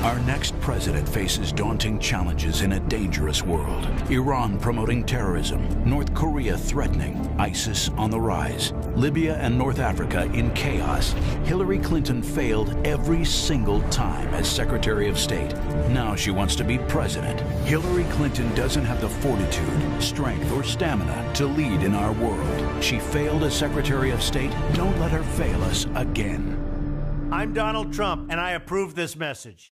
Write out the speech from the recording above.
Our next president faces daunting challenges in a dangerous world. Iran promoting terrorism, North Korea threatening, ISIS on the rise, Libya and North Africa in chaos. Hillary Clinton failed every single time as Secretary of State. Now she wants to be president. Hillary Clinton doesn't have the fortitude, strength, or stamina to lead in our world. She failed as Secretary of State. Don't let her fail us again. I'm Donald Trump, and I approve this message.